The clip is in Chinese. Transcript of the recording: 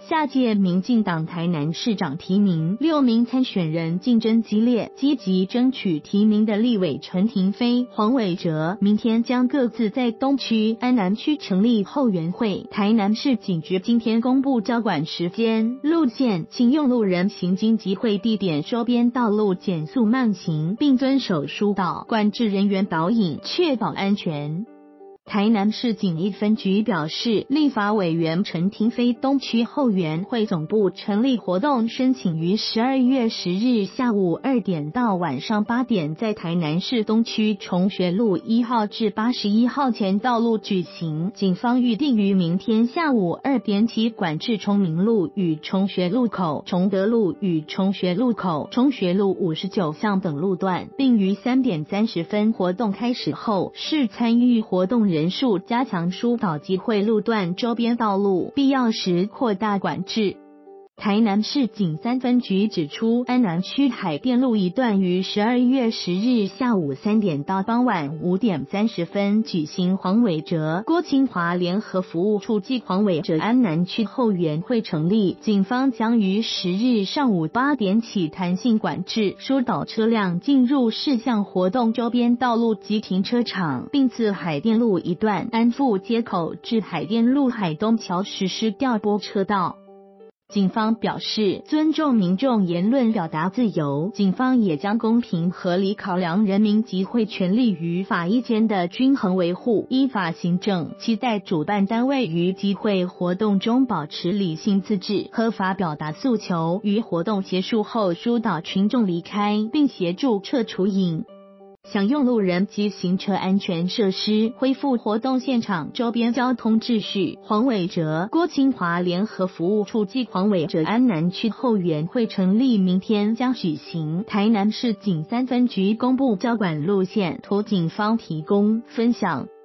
下届民进党台南市长提名6名参选人竞争激烈，积极争取提名的立委陈亭妃、黄伟哲明天将各自在东区、安南区成立后援会。台南市警局今天公布交管时间、路线，请用路人行经集会地点周边道路减速慢行，并遵守疏导管制人员导引，确保安全。台南市警一分局表示，立法委员陈亭妃东区后援会总部成立活动申请于12月10日下午2点到晚上8点在台南市东区崇学路1号至81号前道路举行。警方预定于明天下午2点起管制崇明路与崇学路口、崇德路与崇学路口、崇学路59巷等路段，并于3点30分活动开始后，视参与活动人数加强疏导集会路段周边道路，必要时扩大管制。台南市警3分局指出，安南区海淀路一段于12月10日下午3点到傍晚5点30分举行黄伟哲、郭清华联合服务处暨黄伟哲安南区后援会成立，警方将于10日上午8点起弹性管制疏导车辆进入市巷活动周边道路及停车场，并自海淀路一段安富街口至海淀路海东桥实施调拨车道。警方表示，尊重民众言论表达自由，警方也将公平合理考量人民集会权利与法益间的均衡维护，依法行政，期待主办单位于集会活动中保持理性自治，合法表达诉求，于活动结束后疏导群众离开，并协助撤除享用路人及行车安全设施，恢复活动现场周边交通秩序。黄伟哲、郭清华联合服务处暨黄伟哲安南区后援会成立，明天将举行。台南市警3分局公布交管路线图，警方提供分享。